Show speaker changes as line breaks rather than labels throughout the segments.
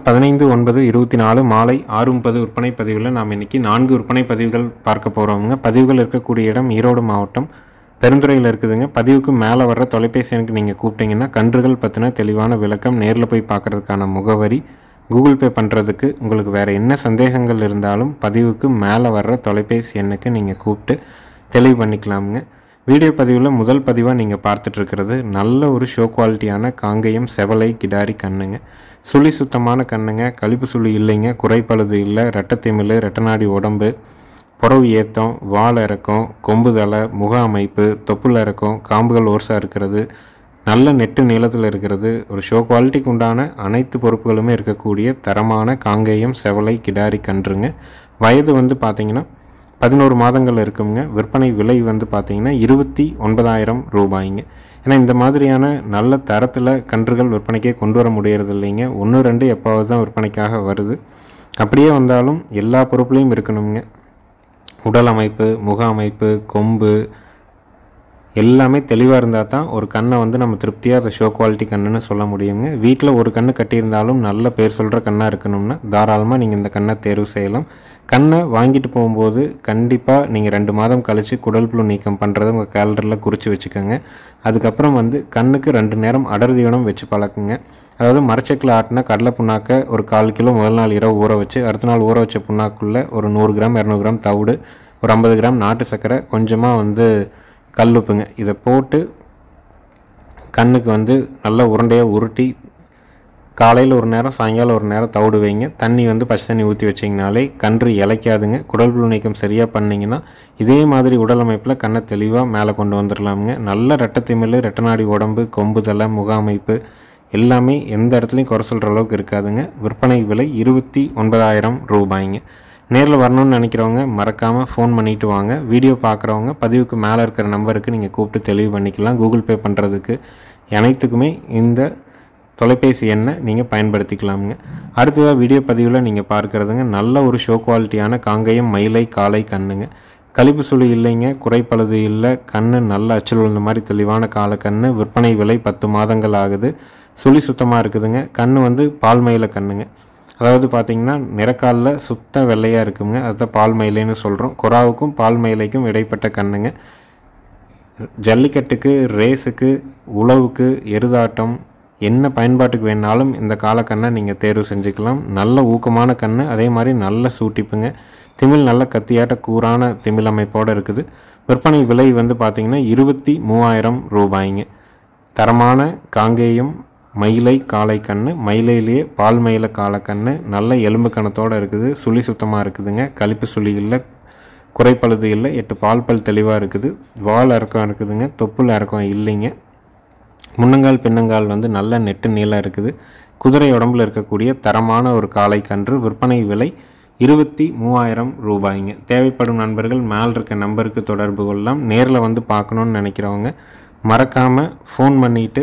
15/9/24 மாலை 6:30 விற்பனை பதிவில் நாம் இன்றைக்கி 4 விற்பனை பதிவுகள் பார்க்க போகிறோமுங்க. பதிவுகள் இருக்கக்கூடிய இடம் ஈரோடு மாவட்டம் பெருந்துறையில் இருக்குதுங்க. பதிவுக்கு மேலே வர்ற தொலைபேசி எண்ணுக்கு நீங்கள் கூப்பிட்டீங்கன்னா கன்றுகள் பற்றின தெளிவான விளக்கம், நேரில் போய் பார்க்குறதுக்கான முகவரி, கூகுள் பே பண்ணுறதுக்கு உங்களுக்கு வேறு என்ன சந்தேகங்கள் இருந்தாலும் பதிவுக்கு மேலே வர்ற தொலைபேசி எண்ணுக்கு நீங்கள் கூப்பிட்டு தெளிவு பண்ணிக்கலாமுங்க. வீடியோ பதிவில் முதல் பதிவாக நீங்கள் பார்த்துட்ருக்கிறது நல்ல ஒரு ஷோ குவாலிட்டியான காங்கேயம் செவலை கிடாரி கண்ணுங்க. சுழி சுத்தமான கண்ணுங்க, கழிப்பு சுழி இல்லைங்க, குறைப்பழுது இல்லை, ரெட்டத்திமிழ், ரெட்டநாடி உடம்பு, புறவு ஏத்தம், வால் இறக்கம், கொம்பு தலை, முக அமைப்பு, தொப்புள் இறக்கம், காம்புகள் ஓர்ஸாக இருக்கிறது, நல்ல நெட்டு நீளத்தில் இருக்கிறது, ஒரு ஷோ குவாலிட்டிக்கு உண்டான அனைத்து பொறுப்புகளுமே இருக்கக்கூடிய தரமான காங்கேயம் செவலை கிடாரி கன்றுங்க. வயது வந்து பார்த்திங்கன்னா 11 மாதங்கள் இருக்குங்க. விற்பனை விலை வந்து பார்த்திங்கன்னா 29,000 ரூபாய்ங்க. ஏன்னா இந்த மாதிரியான நல்ல தரத்தில் கன்றுகள் விற்பனைக்கே கொண்டு வர முடியறது இல்லைங்க. 1-2 எப்பாவது தான் விற்பனைக்காக வருது. அப்படியே வந்தாலும் எல்லா பொறுப்புலையும் இருக்கணுங்க. உடல் அமைப்பு, முக அமைப்பு, கொம்பு எல்லாமே தெளிவாக இருந்தால் தான் ஒரு கண்ணை வந்து நம்ம திருப்தியாக அதை ஷோ குவாலிட்டி கண்ணுன்னு சொல்ல முடியுங்க. வீட்டில் ஒரு கண்ணு கட்டியிருந்தாலும் நல்ல பேர் சொல்கிற கண்ணாக இருக்கணும்னா தாராளமாக நீங்கள் இந்த கண்ணை தேர்வு செய்யலாம். கண்ணை வாங்கிட்டு போகும்போது கண்டிப்பாக நீங்கள் 2 மாதம் கழித்து குடல் புழு நீக்கம் பண்ணுறதை உங்கள் கேலண்டரில் குறித்து வச்சுக்கோங்க. அதுக்கப்புறம் வந்து கண்ணுக்கு 2 நேரம் அடர் தீவனம் வச்சு பழக்குங்க. அதாவது மரச்சக்கில் ஆட்டினா கடலை புண்ணாக்கை ஒரு 1/4 கிலோ முதல் நாள் இரவு ஊற வச்சு அடுத்த நாள் ஊற வச்ச புண்ணாக்குள்ளே ஒரு 100 கிராம் 200 கிராம் தவிடு, ஒரு 50 கிராம் நாட்டு சர்க்கரை, கொஞ்சமாக வந்து கல்லுப்புங்க, இதை போட்டு கண்ணுக்கு வந்து நல்லா உருண்டையாக உருட்டி காலையில் ஒரு நேரம் சாயங்காலம் ஒரு நேரம் தவிடு வைங்க. தண்ணி வந்து பச்சை தண்ணி ஊற்றி வச்சிங்கனாலே கன்று இலைக்காதுங்க. குடல் புழு நீக்கம் சரியாக பண்ணிங்கன்னா இதே மாதிரி உடல் அமைப்பில் கண்ணை தெளிவாக மேலே கொண்டு வந்துடலாமுங்க. நல்ல ரெட்டத்திமிழ், ரெட்டநாடி உடம்பு, கொம்பு தலை, முக அமைப்பு எல்லாமே எந்த இடத்துலையும் குறை சொல்கிற அளவுக்கு இருக்காதுங்க. விற்பனை விலை 29,000 ரூபாய்ங்க. நேரில் வரணும்னு நினைக்கிறவங்க மறக்காமல் ஃபோன் பண்ணிவிட்டு வாங்க. வீடியோ பார்க்குறவங்க பதிவுக்கு மேலே இருக்கிற நம்பருக்கு நீங்கள் கூப்பிட்டு தெளிவு பண்ணிக்கலாம். கூகுள் பே பண்ணுறதுக்கு அனைத்துக்குமே இந்த தொலைபேசி எண்ணை நீங்கள் பயன்படுத்திக்கலாமுங்க. அடுத்ததாக வீடியோ பதிவில் நீங்கள் பார்க்குறதுங்க நல்ல ஒரு ஷோ குவாலிட்டியான காங்கேயம் மயிலை காளை கண்ணுங்க. கழிப்பு சுழி இல்லைங்க, குறைப்பழுது இல்லை, கண்ணு நல்ல அச்சல் விழுந்த மாதிரி தெளிவான காலை கண்ணு. விற்பனை விலை 10 மாதங்கள் ஆகுது. சுழி சுத்தமாக இருக்குதுங்க. கண்ணு வந்து பால் மயில கண்ணுங்க. அதாவது பார்த்திங்கன்னா நிறக்காலில் சுத்த வெள்ளையாக இருக்குங்க. அதுதான் பால் மயிலைன்னு சொல்கிறோம். கொராவுக்கும் பால் மயிலைக்கும் இடைப்பட்ட கண்ணுங்க. ஜல்லிக்கட்டுக்கு, ரேஸுக்கு, உழவுக்கு, எருதாட்டம் என்ன பயன்பாட்டுக்கு வேணாலும் இந்த காலக்கண்ணை நீங்கள் தேர்வு செஞ்சுக்கலாம். நல்ல ஊக்கமான கண், அதே மாதிரி நல்ல சூட்டிப்புங்க. திமிழ் நல்ல கத்தியாட்ட கூரான திமிழ் அமைப்போடு இருக்குது. விற்பனை விலை வந்து பார்த்திங்கன்னா 23,000 ரூபாய்ங்க. தரமான காங்கேயம் மயிலை காளை கண்ணு, மயிலையிலேயே பால் மயில காலக்கண்ணு, நல்ல எலும்பு கணத்தோடு இருக்குது. சுழி சுத்தமாக இருக்குதுங்க. கழிப்பு சுழி இல்லை, குறைப்பழுது இல்லை, 8 பால் தெளிவாக இருக்குது. வால் இறக்கம் இருக்குதுங்க. தொப்புள் இறக்கம் இல்லைங்க. முன்னங்கால் பின்னங்கால் வந்து நல்ல நெட்டு நீளம் இருக்குது. குதிரை உடம்பில் இருக்கக்கூடிய தரமான ஒரு காளை கன்று. விற்பனை விலை 23,000 ரூபாய்ங்க. தேவைப்படும் நண்பர்கள் மேல் இருக்க நம்பருக்கு தொடர்பு கொள்ளலாம். நேரில் வந்து பார்க்கணுன்னு நினைக்கிறவங்க மறக்காமல் ஃபோன் பண்ணிவிட்டு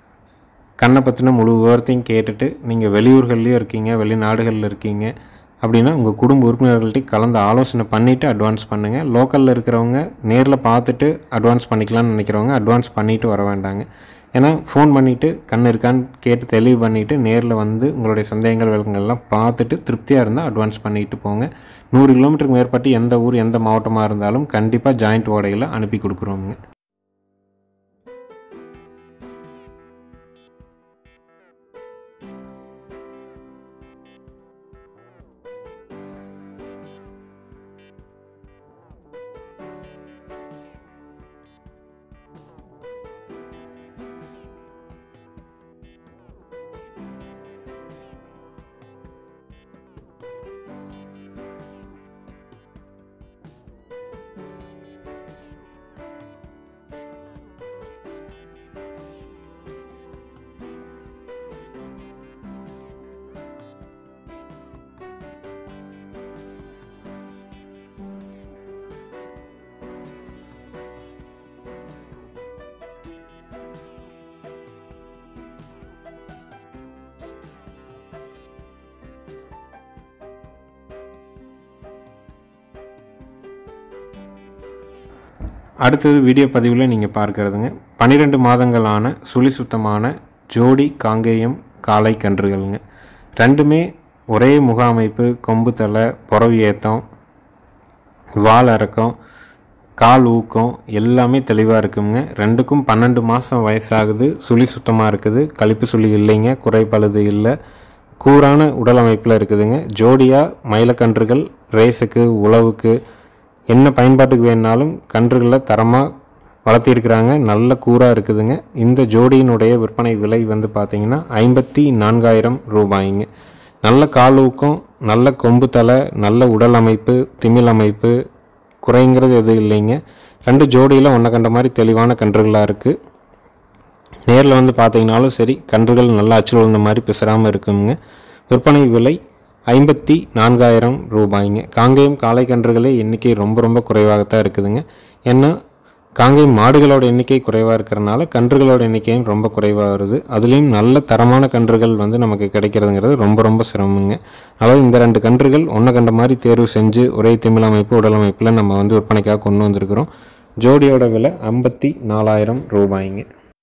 கண்ணை பற்றின முழு விவரத்தையும் கேட்டுட்டு, நீங்கள் வெளியூர்கள்லேயும் இருக்கீங்க, வெளிநாடுகளில் இருக்கீங்க அப்படின்னா உங்கள் குடும்ப உறுப்பினர்கள்ட்டையும் கலந்து ஆலோசனை பண்ணிவிட்டு அட்வான்ஸ் பண்ணுங்கள். லோக்கலில் இருக்கிறவங்க நேரில் பார்த்துட்டு அட்வான்ஸ் பண்ணிக்கலாம்னு நினைக்கிறவங்க அட்வான்ஸ் பண்ணிவிட்டு வர வேண்டாங்க. ஏன்னா ஃபோன் பண்ணிவிட்டு கண் இருக்கான்னு கேட்டு தெளிவு பண்ணிவிட்டு நேரில் வந்து உங்களுடைய சந்தேகங்கள் விளக்கங்கள்லாம் பார்த்துட்டு திருப்தியாக இருந்தால் அட்வான்ஸ் பண்ணிவிட்டு போங்க. 100 கிலோமீட்டருக்கு மேற்பட்டு எந்த ஊர் எந்த மாவட்டமாக இருந்தாலும் கண்டிப்பாக ஜாயிண்ட் ஓடையில் அனுப்பி கொடுக்குறோங்க. அடுத்தது வீடியோ பதிவில் நீங்கள் பார்க்குறதுங்க 12 மாதங்களான சுழி சுத்தமான ஜோடி காங்கேயம் காளை கன்றுகளுங்க. ரெண்டுமே ஒரே முக அமைப்பு, கொம்பு தலை, புறவி ஏத்தம், வால் இறக்கம், கால் ஊக்கம் எல்லாமே தெளிவாக இருக்குங்க. ரெண்டுக்கும் 12 மாதம் வயசாகுது. சுழி சுத்தமாக இருக்குது, கழிப்பு சுழி இல்லைங்க, குறைபழுது இல்லை, கூரான உடல் அமைப்பில் இருக்குதுங்க. ஜோடியாக மயிலக்கன்றுகள் ரேஸுக்கு உழவுக்கு என்ன பயன்பாட்டுக்கு வேணாலும் கன்றுகளை தரமாக வளர்த்திருக்கிறாங்க. நல்ல கூராக இருக்குதுங்க. இந்த ஜோடியினுடைய விற்பனை விலை வந்து பார்த்திங்கன்னா 54,000 ரூபாய்ங்க. நல்ல கால் ஊக்கம், நல்ல கொம்பு தலை, நல்ல உடல் அமைப்பு, திமிழ் அமைப்பு, குறைங்கிறது எதுவும் இல்லைங்க. 2 ஜோடியில் ஒன்றை கண்ட மாதிரி தெளிவான கன்றுகளாக இருக்குது. நேரில் வந்து பார்த்தீங்கனாலும் சரி, கன்றுகள் நல்லா அச்சில் விழுந்த மாதிரி பிசறாமல் இருக்குங்க. விற்பனை விலை 54,000 ரூபாய்ங்க. காங்கேயம் காளை கன்றுகளே எண்ணிக்கை ரொம்ப குறைவாகத்தான் இருக்குதுங்க. ஏன்னா காங்கேயம் மாடுகளோட எண்ணிக்கை குறைவாக இருக்கிறனால கன்றுகளோட எண்ணிக்கையும் ரொம்ப குறைவாக வருது. அதுலேயும் நல்ல தரமான கன்றுகள் வந்து நமக்கு கிடைக்கிறதுங்கிறது ரொம்ப சிரமங்க. அதாவது இந்த 2 கன்றுகள் ஒன்றை கண்ட மாதிரி தேர்வு செஞ்சு ஒரே திமிழ் அமைப்பு, உடல் அமைப்பில் நம்ம வந்து விற்பனைக்காக கொண்டு வந்திருக்கிறோம். ஜோடியோட விலை 54,000 ரூபாய்ங்க.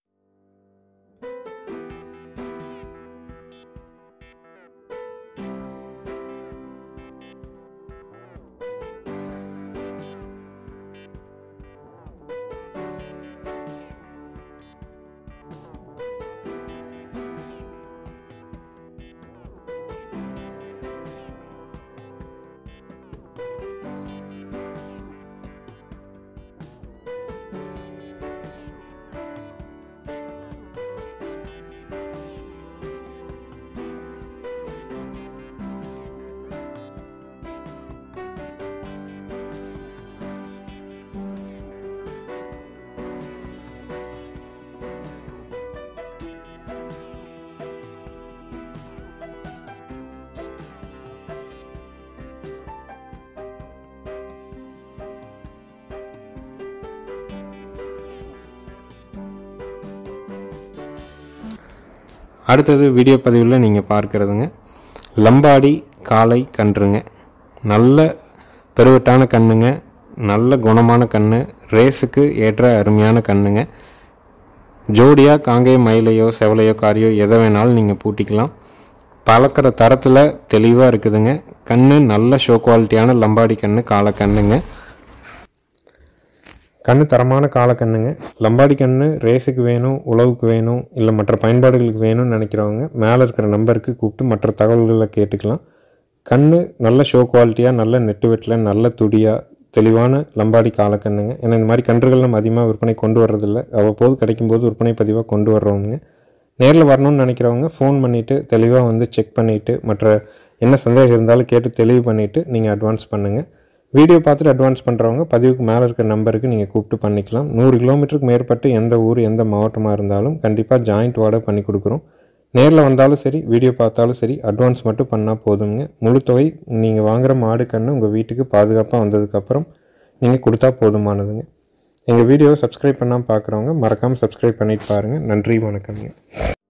அடுத்தது வீடியோ பதிவில் நீங்கள் பார்க்குறதுங்க லம்பாடி காளை கன்றுங்க. நல்ல பெருவட்டான கண்ணுங்க, நல்ல குணமான கண்ணு, ரேஸுக்கு ஏற்ற அருமையான கண்ணுங்க. ஜோடியாக காங்கேயம் மயிலையோ செவலையோ காரியோ எதை வேணாலும் நீங்கள் பூட்டிக்கலாம். பழக்கிற தரத்தில் தெளிவாக இருக்குதுங்க. கண்ணு நல்ல ஷோ குவாலிட்டியான லம்பாடி கண்ணு, காளை கண்ணுங்க. கண்ணு தரமான காளை கண்ணுங்க. லம்பாடி கண்ணு ரேஸுக்கு வேணும், உழவுக்கு வேணும், இல்லை மற்ற பயன்பாடுகளுக்கு வேணும்னு நினைக்கிறவங்க மேலே இருக்கிற நம்பருக்கு கூப்பிட்டு மற்ற தகவல்களை கேட்டுக்கலாம். கண்ணு நல்ல ஷோ குவாலிட்டியாக, நல்ல நெட்டு வெட்டில், நல்ல துடியாக தெளிவான லம்பாடி காளை கண்ணுங்க. ஏன்னா இந்த மாதிரி கன்றுகள் நம்ம அதிகமாக விற்பனை கொண்டு வர்றதில்லை. அவ்வப்போது கிடைக்கும்போது விற்பனை பதிவாக கொண்டு வர்றவங்க. நேரில் வரணும்னு நினைக்கிறவங்க ஃபோன் பண்ணிவிட்டு தெளிவாக வந்து செக் பண்ணிவிட்டு மற்ற என்ன சந்தேகம் இருந்தாலும் கேட்டு தெளிவு பண்ணிவிட்டு நீங்கள் அட்வான்ஸ் பண்ணுங்கள். வீடியோ பார்த்துட்டு அட்வான்ஸ் பண்ணுறவங்க பதிவுக்கு மேலே இருக்கிற நம்பருக்கு நீங்கள் கூப்பிட்டு பண்ணிக்கலாம். 100 கிலோமீட்டருக்கு மேற்பட்டு எந்த ஊர் எந்த மாவட்டமாக இருந்தாலும் கண்டிப்பாக ஜாயிண்ட் ஆர்டர் பண்ணி கொடுக்குறோம். நேரில் வந்தாலும் சரி, வீடியோ பார்த்தாலும் சரி, அட்வான்ஸ் மட்டும் பண்ணால் போதுங்க. முழு தொகை நீங்கள் வாங்குகிற மாடு கன்று உங்கள் வீட்டுக்கு பாதுகாப்பாக வந்ததுக்கப்புறம் நீங்கள் கொடுத்தா போதுமானதுங்க. எங்கள் வீடியோவை சப்ஸ்கிரைப் பண்ணாமல் பார்க்குறவங்க மறக்காமல் சப்ஸ்கிரைப் பண்ணிட்டு பாருங்கள். நன்றி, வணக்கம்ங்க.